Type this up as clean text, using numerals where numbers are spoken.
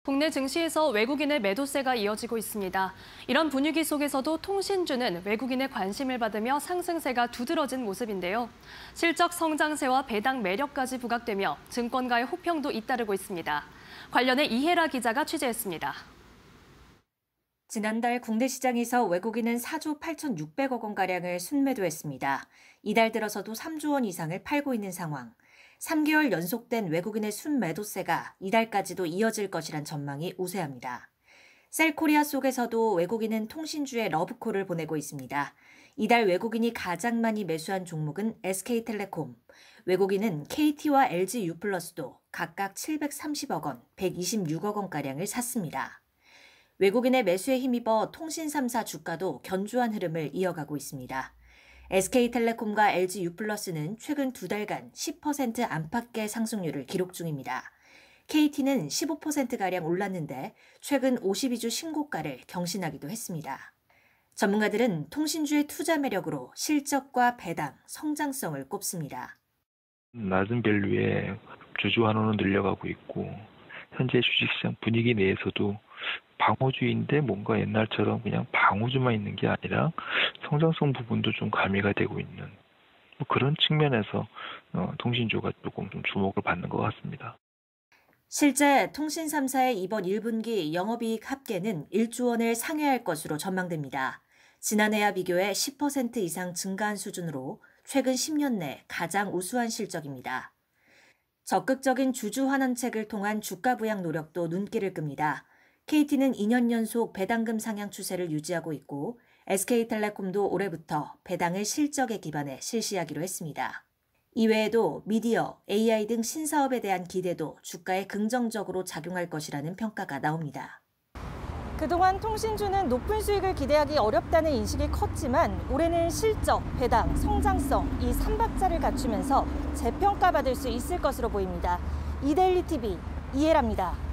국내 증시에서 외국인의 매도세가 이어지고 있습니다. 이런 분위기 속에서도 통신주는 외국인의 관심을 받으며 상승세가 두드러진 모습인데요. 실적 성장세와 배당 매력까지 부각되며 증권가의 호평도 잇따르고 있습니다. 관련해 이혜라 기자가 취재했습니다. 지난달 국내 시장에서 외국인은 4조 8,600억 원가량을 순매도했습니다. 이달 들어서도 3조 원 이상을 팔고 있는 상황. 3개월 연속된 외국인의 순매도세가 이달까지도 이어질 것이란 전망이 우세합니다. 셀코리아 속에서도 외국인은 통신주에 러브콜을 보내고 있습니다. 이달 외국인이 가장 많이 매수한 종목은 SK텔레콤, 외국인은 KT와 LG유플러스도 각각 730억 원, 126억 원가량을 샀습니다. 외국인의 매수에 힘입어 통신 3사 주가도 견조한 흐름을 이어가고 있습니다. SK텔레콤과 LG유플러스는 최근 2달간 10% 안팎의 상승률을 기록 중입니다. KT는 15%가량 올랐는데 최근 52주 신고가를 경신하기도 했습니다. 전문가들은 통신주의 투자 매력으로 실적과 배당, 성장성을 꼽습니다. 낮은 밸류에 주주 환호는 늘려가고 있고 현재 주식시장 분위기 내에서도 방어주의인데 뭔가 옛날처럼 그냥 방어주만 있는 게 아니라 성장성 부분도 좀 가미가 되고 있는 그런 측면에서 통신주가 조금 좀 주목을 받는 것 같습니다. 실제 통신 3사의 이번 1분기 영업이익 합계는 1조 원을 상회할 것으로 전망됩니다. 지난해와 비교해 10% 이상 증가한 수준으로 최근 10년 내 가장 우수한 실적입니다. 적극적인 주주 환원책을 통한 주가 부양 노력도 눈길을 끕니다. KT는 2년 연속 배당금 상향 추세를 유지하고 있고 SK텔레콤도 올해부터 배당을 실적에 기반해 실시하기로 했습니다. 이외에도 미디어, AI 등 신사업에 대한 기대도 주가에 긍정적으로 작용할 것이라는 평가가 나옵니다. 그동안 통신주는 높은 수익을 기대하기 어렵다는 인식이 컸지만 올해는 실적, 배당, 성장성 이 3박자를 갖추면서 재평가받을 수 있을 것으로 보입니다. 이데일리 TV 이혜라입니다.